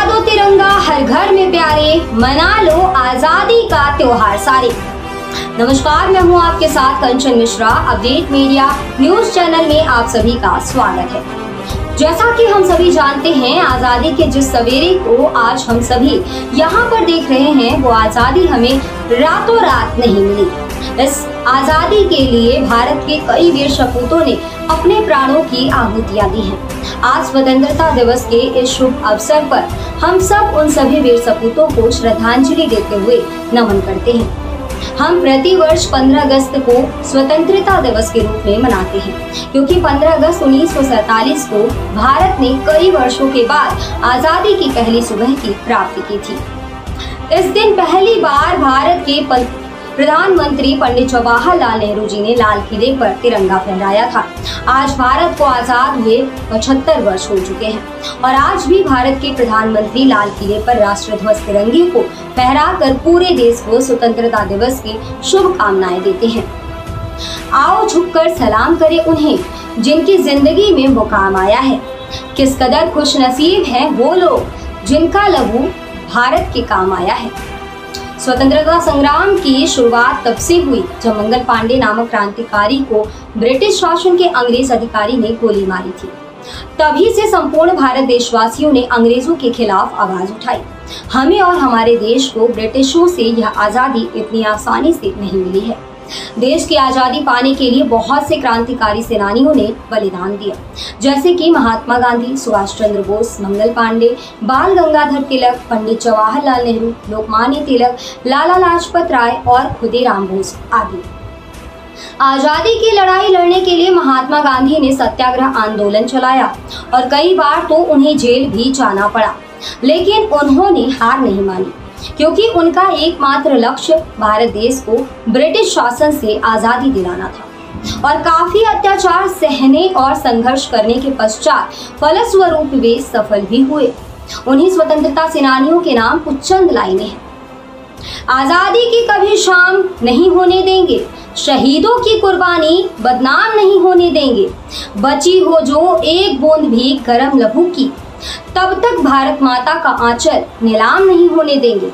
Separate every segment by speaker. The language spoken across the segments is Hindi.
Speaker 1: लहरा दो तिरंगा हर घर में प्यारे, मना लो आजादी का त्योहार सारे। नमस्कार, मैं हूं आपके साथ Kanchan Mishra. Update media news channel में आप सभी का स्वागत है। जैसा कि हम सभी जानते हैं, आजादी के जिस सवेरे को आज हम सभी यहाँ पर देख रहे हैं, वो आजादी हमें रातों रात नहीं मिली। इस आजादी के लिए भारत के कई वीर सपूतों ने अपने प्राणों की आहुतियां दी हैं। आज स्वतंत्रता दिवस के इस शुभ अवसर पर हम सब उन सभी वीर सपूतों को श्रद्धांजलि देते हुए नमन करते हैं। हम प्रति वर्ष 15 अगस्त को स्वतंत्रता दिवस के रूप में मनाते हैं, क्योंकि 15 अगस्त 1947 को भारत ने कई वर्षों के बाद आजादी की पहली सुबह की प्राप्ति की थी। इस दिन पहली बार भारत के प्रधानमंत्री पंडित जवाहरलाल नेहरू जी ने लाल किले पर तिरंगा फहराया था। आज भारत को आजाद हुए 75 वर्ष हो चुके हैं और आज भी भारत के प्रधानमंत्री लाल किले पर राष्ट्रध्वज तिरंगे को फहराकर पूरे देश को स्वतंत्रता दिवस की शुभकामनाएं देते हैं। आओ झुककर सलाम करें उन्हें जिनकी जिंदगी में मुकाम आया है। किस कदर खुश नसीब है वो लोग जिनका लहू भारत के काम आया है। स्वतंत्रता संग्राम की शुरुआत तब से हुई जब मंगल पांडे नामक क्रांतिकारी को ब्रिटिश शासन के अंग्रेज अधिकारी ने गोली मारी थी। तभी से संपूर्ण भारत देशवासियों ने अंग्रेजों के खिलाफ आवाज उठाई। हमें और हमारे देश को ब्रिटिशों से यह आजादी इतनी आसानी से नहीं मिली है। देश की आजादी पाने के लिए बहुत से क्रांतिकारी सेनानियों ने बलिदान दिया, जैसे कि महात्मा गांधी, सुभाष चंद्र बोस, मंगल पांडे, बाल गंगाधर तिलक, पंडित जवाहरलाल नेहरू, लोकमान्य तिलक, लाला लाजपत राय और खुदीराम बोस आदि। आजादी की लड़ाई लड़ने के लिए महात्मा गांधी ने सत्याग्रह आंदोलन चलाया और कई बार तो उन्हें जेल भी जाना पड़ा, लेकिन उन्होंने हार नहीं मानी, क्योंकि उनका एकमात्र लक्ष्य भारत देश को ब्रिटिश शासन से आजादी दिलाना था। और काफी अत्याचार सहने और संघर्ष करने के पश्चात फलस्वरूप वे सफल भी हुए। उन्हीं स्वतंत्रता सेनानियों के नाम कुछ चंद लाइनें हैं। आजादी की कभी शाम नहीं होने देंगे, शहीदों की कुर्बानी बदनाम नहीं होने देंगे, बची हो जो एक बूंद भी गर्म लहू की, तब तक भारत माता का आंचल नीलाम नहीं होने देंगे।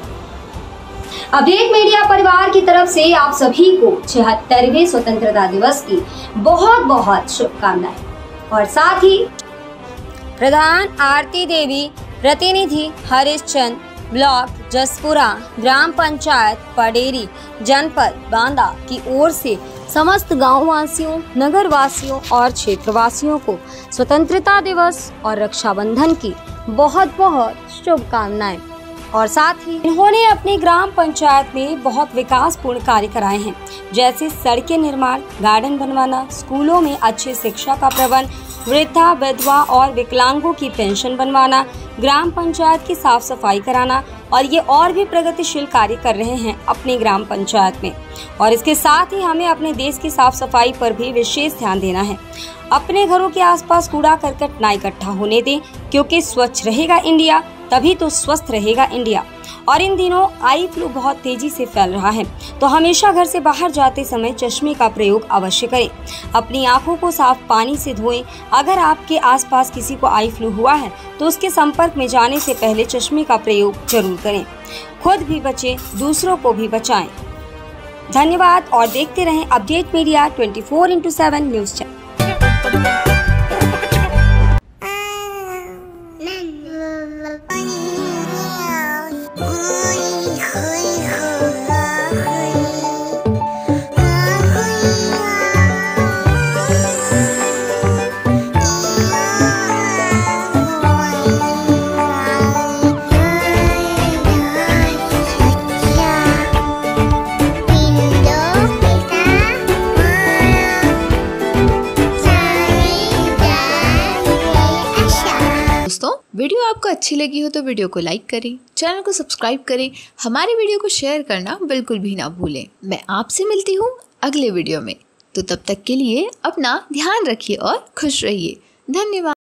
Speaker 1: अपडेट मीडिया परिवार की तरफ से आप सभी को 76वें स्वतंत्रता दिवस की बहुत बहुत शुभकामनाएं। और साथ ही प्रधान आरती देवी, प्रतिनिधि हरीश चंद, ब्लॉक जसपुरा, ग्राम पंचायत पडेरी, जनपद बांदा की ओर से समस्त गाँव वासियों, नगर वासियों और क्षेत्रवासियों को स्वतंत्रता दिवस और रक्षाबंधन की बहुत बहुत शुभकामनाएं। और साथ ही इन्होंने अपनी ग्राम पंचायत में बहुत विकासपूर्ण कार्य कराए हैं, जैसे सड़कें निर्माण, गार्डन बनवाना, स्कूलों में अच्छी शिक्षा का प्रबंध, वृद्धा, विधवा और विकलांगों की पेंशन बनवाना, ग्राम पंचायत की साफ सफाई कराना, और ये और भी प्रगतिशील कार्य कर रहे हैं अपनी ग्राम पंचायत में। और इसके साथ ही हमें अपने देश की साफ सफाई पर भी विशेष ध्यान देना है। अपने घरों के आसपास कूड़ा करकट ना इकट्ठा होने दें, क्योंकि स्वच्छ रहेगा इंडिया तभी तो स्वस्थ रहेगा इंडिया। और इन दिनों आई फ्लू बहुत तेजी से फैल रहा है, तो हमेशा घर से बाहर जाते समय चश्मे का प्रयोग अवश्य करें। अपनी आंखों को साफ पानी से धोएं। अगर आपके आसपास किसी को आई फ्लू हुआ है तो उसके संपर्क में जाने से पहले चश्मे का प्रयोग जरूर करें। खुद भी बचें, दूसरों को भी बचाएं। धन्यवाद और देखते रहें update media 24/7 news channel.
Speaker 2: Video आपको अच्छी लगी हो तो वीडियो को लाइक करें, चैनल को सब्सक्राइब करें, हमारे वीडियो को शेयर करना बिल्कुल भी ना भूलें। मैं आपसे मिलती हूँ अगले वीडियो में, तो तब तक के लिए अपना ध्यान रखिए और खुश रहिए। धन्यवाद।